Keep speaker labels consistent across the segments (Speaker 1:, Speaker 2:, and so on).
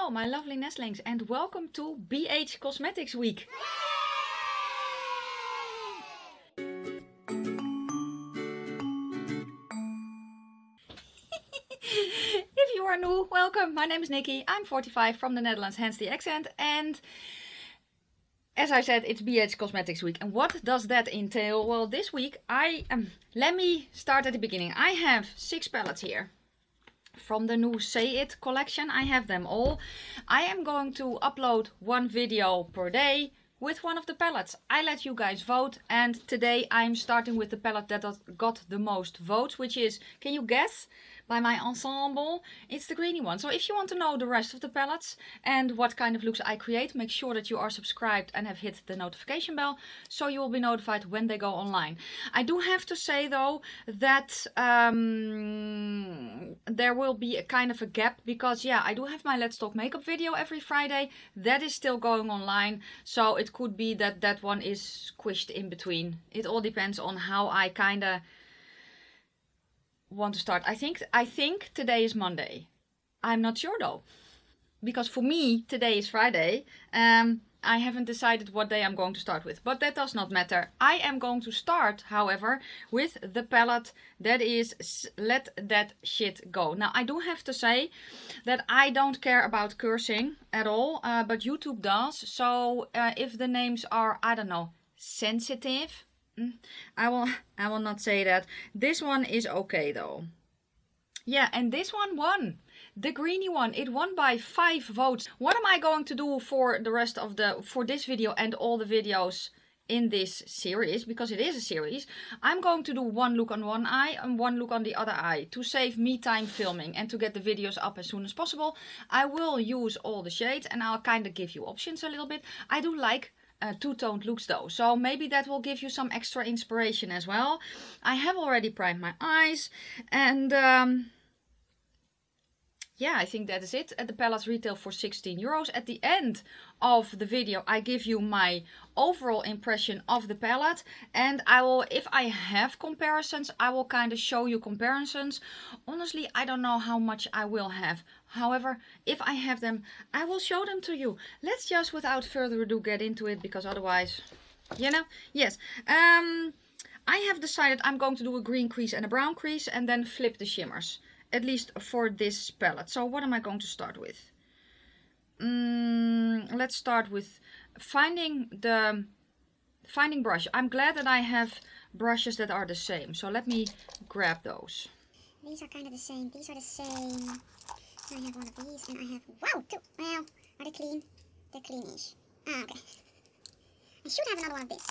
Speaker 1: Hello my lovely nestlings and welcome to BH Cosmetics Week. If you are new, welcome. My name is Nikki. I'm 45 from the Netherlands, hence the accent. And as I said, it's BH Cosmetics Week. And what does that entail? Well, this week let me start at the beginning. I have 6 palettes here. From the new Say It collection, I have them all. I am going to upload 1 video per day with one of the palettes. I let you guys vote, and today I'm starting with the palette that got the most votes, which is, can you guess? By my ensemble, it's the greeny one. So if you want to know the rest of the palettes and what kind of looks I create, make sure that you are subscribed and have hit the notification bell so you will be notified when they go online. I do have to say though that there will be a kind of a gap because yeah, I do have my Let's Talk Makeup video every Friday. That is still going online, so it could be that that one is squished in between. It all depends on how I kind of want to start. I think today is Monday. I'm not sure though, because for me today is Friday. I haven't decided what day I'm going to start with, but that does not matter. I am going to start, however, with the palette that is Let That Shit Go. Now I do have to say that I don't care about cursing at all, but YouTube does. So if the names are, I don't know, sensitive, I will not say that. This one is okay though. Yeah, and this one won. The greeny one. It won by 5 votes. What am I going to do for the rest of for this video and all the videos in this series? Because it is a series. I'm going to do 1 look on one eye and 1 look on the other eye to save me time filming and to get the videos up as soon as possible. I will use all the shades and I'll kind of give you options a little bit. I do like two-toned looks though, so maybe that will give you some extra inspiration as well. I have already primed my eyes, and yeah, I think that is it. The palettes retail for 16 euros. At the end of the video I give you my overall impression of the palette, and I will, if I have comparisons, I will kind of show you comparisons. Honestly, I don't know how much I will have. However, if I have them, I will show them to you. Let's just without further ado get into it, because otherwise, you know, yes. I have decided I'm going to do a green crease and a brown crease and then flip the shimmers. At least for this palette. So what am I going to start with? Let's start with finding brush. I'm glad that I have brushes that are the same. So let me grab those.
Speaker 2: These are kind of the same. These are the same. I have one of these and I have, wow, 2. Well, are they clean? They're cleanish. Ah, okay. I should have another one of this.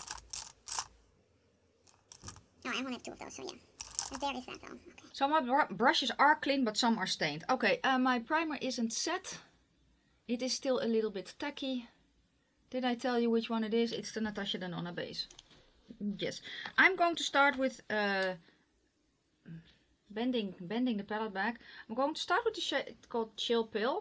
Speaker 2: No, I only have 2 of those, so yeah. There is that though. Okay.
Speaker 1: So my brushes are clean, but some are stained. Okay, my primer isn't set. It is still a little bit tacky. Did I tell you which one it is? It's the Natasha Denona base. Yes. I'm going to start with bending the palette back. I'm going to start with the shade called Chill Pill.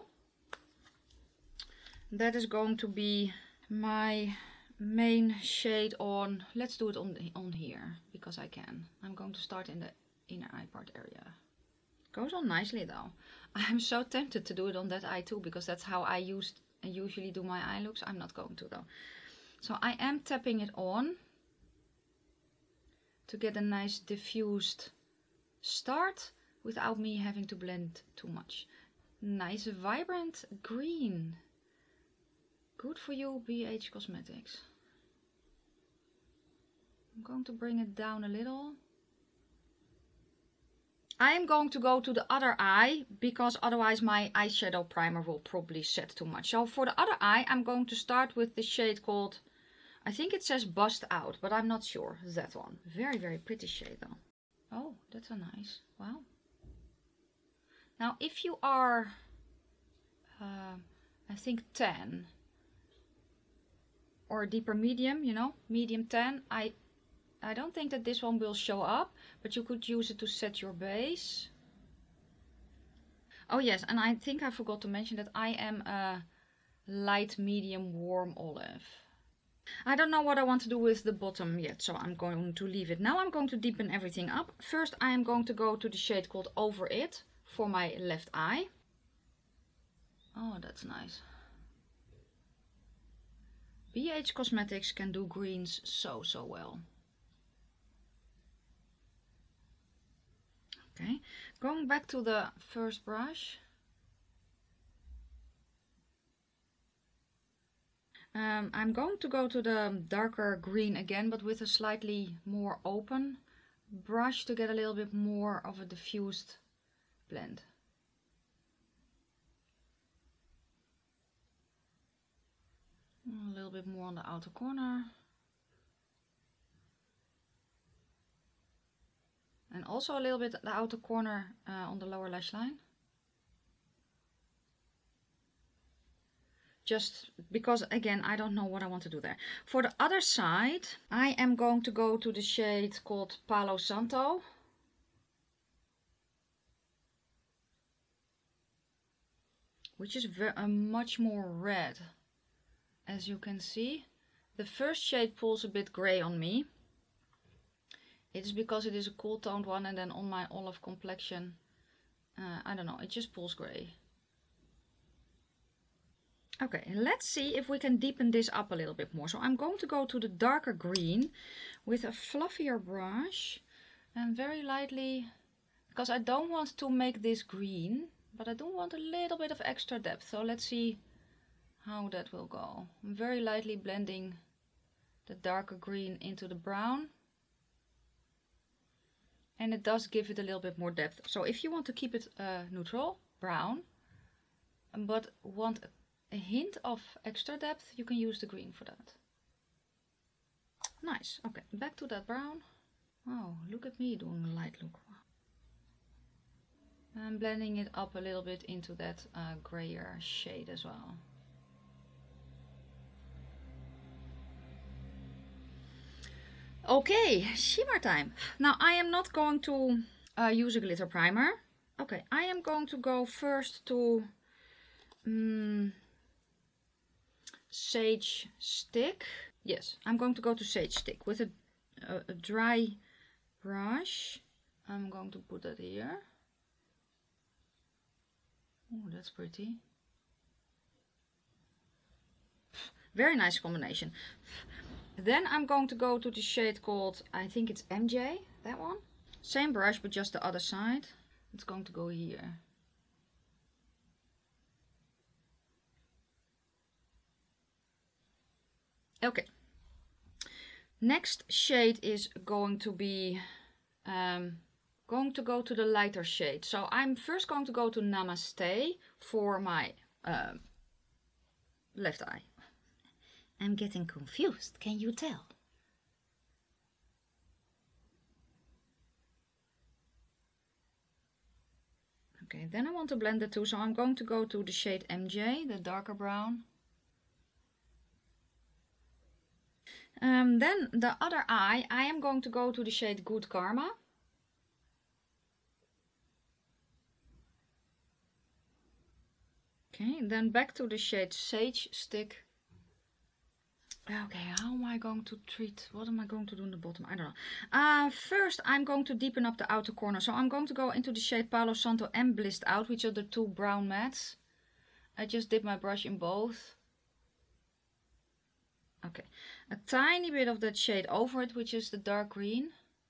Speaker 1: That is going to be my main shade on, let's do it on here because I can. I'm going to start in the inner eye part area. Goes on nicely though. I'm so tempted to do it on that eye too, because that's how I usually do my eye looks. I'm not going to though. So I am tapping it on to get a nice diffused start without me having to blend too much. Nice vibrant green. Good for you, BH Cosmetics. I'm going to bring it down a little. I am going to go to the other eye because otherwise my eyeshadow primer will probably set too much. So for the other eye, I'm going to start with the shade called, I think it says Bust Out, but I'm not sure. That one. Very, very pretty shade though. Oh, that's a nice, wow. Now if you are, I think 10, or deeper medium, you know, medium 10. I don't think that this one will show up, but you could use it to set your base. Oh yes, and I think I forgot to mention that I am a light, medium, warm olive. I don't know what I want to do with the bottom yet, so I'm going to leave it. Now I'm going to deepen everything up. First I am going to go to the shade called Over It for my left eye. Oh, that's nice. BH Cosmetics can do greens so well. Okay, going back to the first brush. I'm going to go to the darker green again, but with a slightly more open brush to get a little bit more of a diffused blend. A little bit more on the outer corner. And also a little bit the outer corner on the lower lash line. Just because, again, I don't know what I want to do there. For the other side, I am going to go to the shade called Palo Santo. Which is much more red. As you can see, the first shade pulls a bit gray on me. It is because it is a cool toned one, and then on my olive complexion, I don't know, it just pulls gray. Okay, let's see if we can deepen this up a little bit more. So I'm going to go to the darker green with a fluffier brush and very lightly, because I don't want to make this green, but I do want a little bit of extra depth. So let's see how that will go. I'm very lightly blending the darker green into the brown. And it does give it a little bit more depth. So if you want to keep it neutral, brown, but want a hint of extra depth, you can use the green for that. Nice. Okay, back to that brown. Oh, look at me doing a light look. I'm blending it up a little bit into that grayer shade as well. Okay, shimmer time. Now I am not going to use a glitter primer. Okay, I am going to go first to Sage Stick. Yes, I'm going to go to Sage Stick with a dry brush. I'm going to put that here. Oh, that's pretty. Very nice combination. Then I'm going to go to the shade called, I think it's MJ, that one. Same brush, but just the other side. It's going to go here. Okay. Next shade is going to be, going to go to the lighter shade. So I'm first going to go to Namaste for my left eye. I'm getting confused, can you tell? Okay, then I want to blend the two, so I'm going to go to the shade MJ, the darker brown. Then the other eye, I am going to go to the shade Good Karma. Okay, then back to the shade Sage Stick. Okay, how am I going to treat, what am I going to do in the bottom? I don't know. First, I'm going to deepen up the outer corner. So I'm going to go into the shade Palo Santo and Blissed Out, which are the two brown mattes. I just dip my brush in both. Okay, a tiny bit of that shade over it, which is the dark green.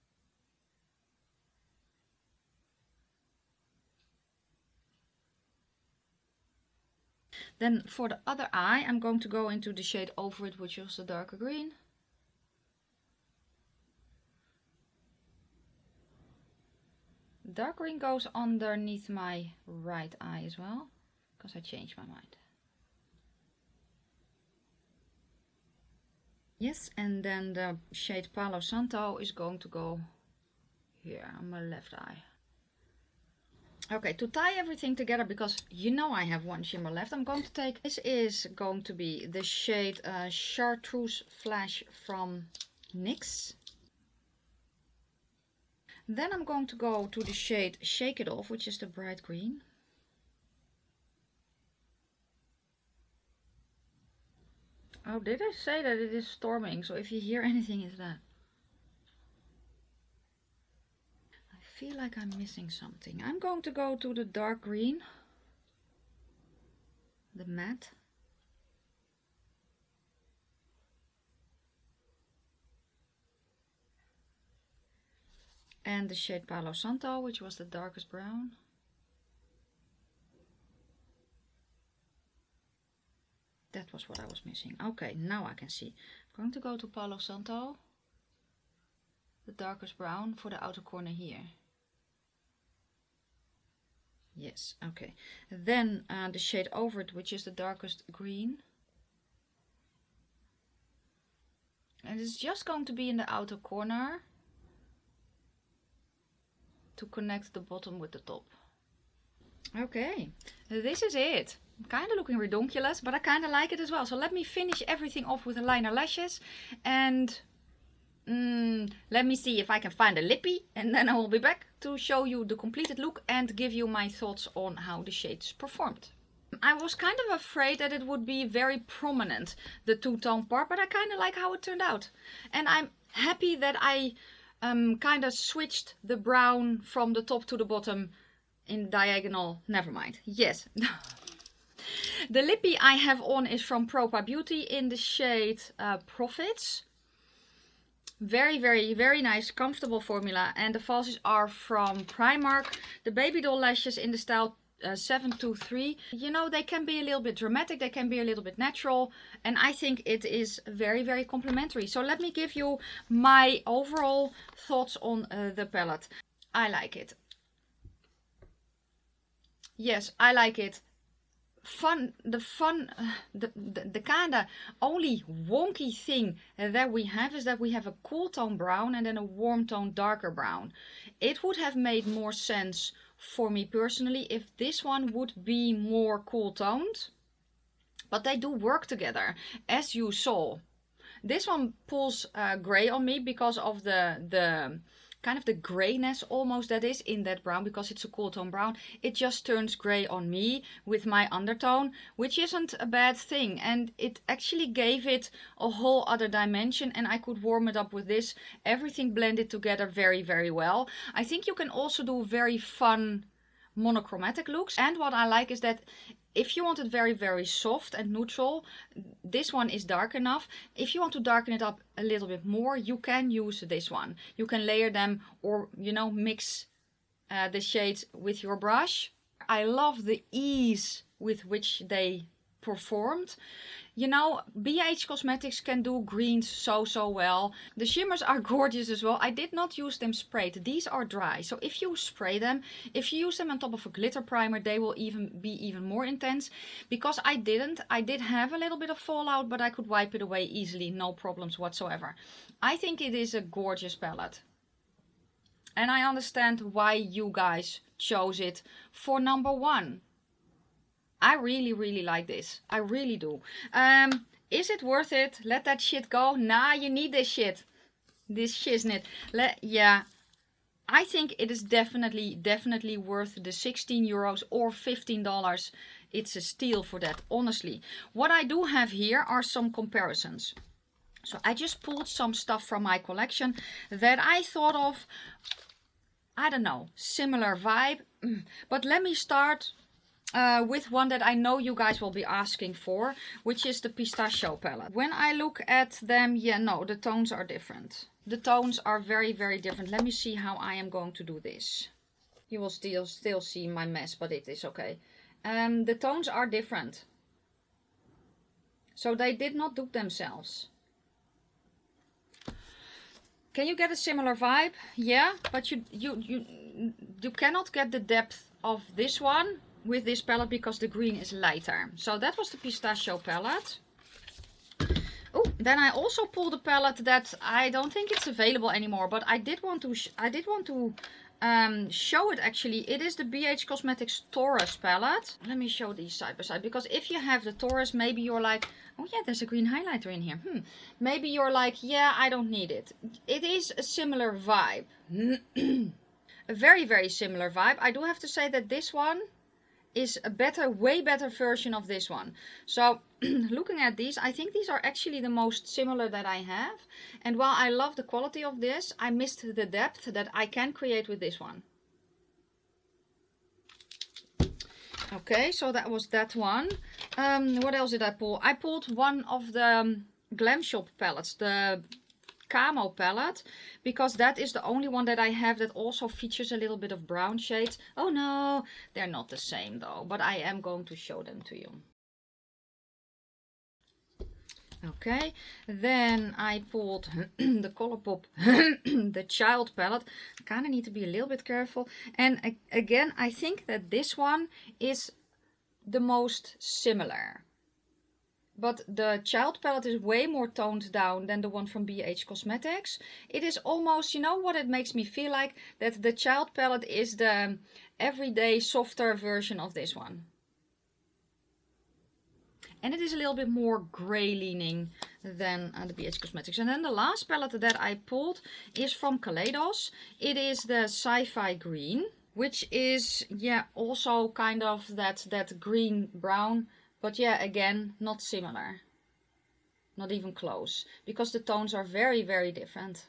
Speaker 1: Then for the other eye, I'm going to go into the shade over it, which is the darker green. Dark green goes underneath my right eye as well, because I changed my mind. Yes, and then the shade Palo Santo is going to go here on my left eye. Okay, to tie everything together, because you know I have one shimmer left, I'm going to take, this is going to be the shade Chartreuse Flash from NYX. Then I'm going to go to the shade Shake It Off, which is the bright green. Oh, did I say that it is storming? So if you hear anything, it's that. I feel like I'm missing something. I'm going to go to the dark green. the matte. And the shade Palo Santo, which was the darkest brown. That was what I was missing. Okay, now I can see. I'm going to go to Palo Santo, the darkest brown, for the outer corner here. Yes, okay. Then the shade over it, which is the darkest green. And it's just going to be in the outer corner to connect the bottom with the top. Okay, this is it. Kind of looking redonkulous, but I kind of like it as well. So let me finish everything off with the liner lashes, and let me see if I can find a lippy, and then I will be back to show you the completed look and give you my thoughts on how the shades performed. I was kind of afraid that it would be very prominent, the two-tone part, but I kind of like how it turned out. And I'm happy that I kind of switched the brown from the top to the bottom in diagonal. Never mind. Yes. The lippy I have on is from Propa Beauty in the shade Profits. Very, very, very nice, comfortable formula. And the falsies are from Primark. The baby doll lashes in the style 723. You know, they can be a little bit dramatic, they can be a little bit natural, and I think it is very, very complimentary. So let me give you my overall thoughts on the palette. I like it. Yes, I like it. The kind of only wonky thing that we have is that we have a cool tone brown and then a warm tone darker brown. It would have made more sense for me personally if this one would be more cool toned, but they do work together, as you saw. This one pulls gray on me because of the kind of the grayness almost that is in that brown, because it's a cool tone brown. It just turns gray on me with my undertone, which isn't a bad thing, and it actually gave it a whole other dimension, and I could warm it up with this. Everything blended together very, very well. I think you can also do very fun monochromatic looks, and what I like is that if you want it very, very soft and neutral, this one is dark enough. If you want to darken it up a little bit more, you can use this one. You can layer them, or, you know, mix the shades with your brush. I love the ease with which they performed. You know, BH Cosmetics can do greens so well. The shimmers are gorgeous as well. I did not use them sprayed. These are dry. So if you spray them, if you use them on top of a glitter primer, they will be even more intense. Because I didn't. I did have a little bit of fallout, but I could wipe it away easily. No problems whatsoever. I think it is a gorgeous palette. And I understand why you guys chose it for #1. I really, really like this. I really do. Is it worth it? Let that shit go? Nah, you need this shit. This shiznit. Yeah. I think it is definitely worth the 16 euros or $15. It's a steal for that, honestly. What I do have here are some comparisons. So I just pulled some stuff from my collection that I thought of, I don't know, similar vibe. But let me start with one that I know you guys will be asking for, which is the Pistachio palette. When I look at them, yeah, no, the tones are different. The tones are very, very different. Let me see how I am going to do this. You will still see my mess, but it is okay. The tones are different. So they did not dupe themselves. Can you get a similar vibe? Yeah, but you cannot get the depth of this one with this palette because the green is lighter. So that was the Pistachio palette. Oh, then I also pulled a palette that I don't think it's available anymore, but I did want to show it actually. It is the BH Cosmetics Taurus palette. Let me show these side by side, because if you have the Taurus, maybe you're like, oh yeah, there's a green highlighter in here. Maybe you're like, yeah, I don't need it. It is a similar vibe. A very, very similar vibe. I do have to say that this one is a better, way better version of this one. So looking at these, I think these are actually the most similar that I have. And while I love the quality of this, I missed the depth that I can create with this one. Okay, so that was that one. What else did I pull? I pulled one of the Glam Shop palettes, the Camo palette, because that is the only one that I have that also features a little bit of brown shades. Oh no, they're not the same though, but I am going to show them to you. Okay, then I pulled the Colourpop, the Child palette. Kind of need to be a little bit careful. And again, I think that this one is the most similar. But the Child palette is way more toned down than the one from BH Cosmetics. It is almost, you know what it makes me feel like? That the Child palette is the everyday softer version of this one. And it is a little bit more grey leaning than the BH Cosmetics. And then the last palette that I pulled is from Kaleidos. It is the Sci-Fi Green, which is, yeah, also kind of that green brown. But yeah, again, not similar. Not even close. Because the tones are very, very different.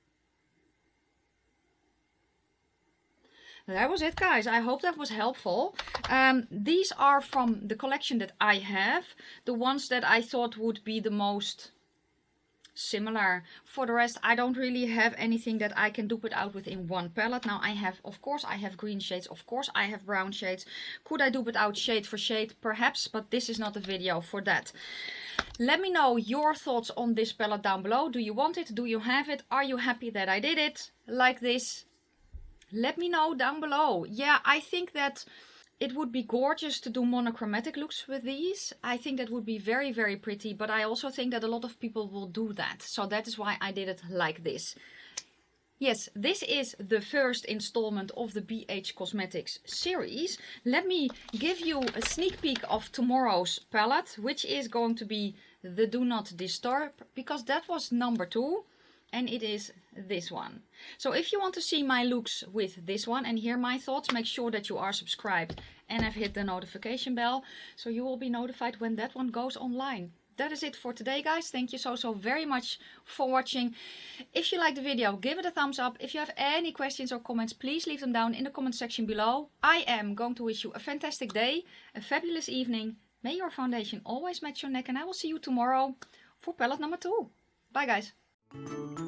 Speaker 1: That was it, guys. I hope that was helpful. These are from the collection that I have. The ones that I thought would be the most similar. For the rest, I don't really have anything that I can dupe it out with in one palette. Now I have, of course, I have green shades. Of course, I have brown shades. Could I dupe it out shade for shade? Perhaps, but this is not a video for that. Let me know your thoughts on this palette down below. Do you want it? Do you have it? Are you happy that I did it like this? Let me know down below. Yeah, I think that it would be gorgeous to do monochromatic looks with these. I think that would be very, very pretty. But I also think that a lot of people will do that. So that is why I did it like this. Yes, this is the first installment of the BH Cosmetics series. Let me give you a sneak peek of tomorrow's palette, which is going to be the Do Not Disturb, because that was number 2. And it is this one. So if you want to see my looks with this one and hear my thoughts, make sure that you are subscribed and have hit the notification bell, so you will be notified when that one goes online. That is it for today, guys. Thank you so very much for watching. If you liked the video, give it a thumbs up. If you have any questions or comments, please leave them down in the comment section below. I am going to wish you a fantastic day, a fabulous evening. May your foundation always match your neck, and I will see you tomorrow for palette number 2. Bye, guys.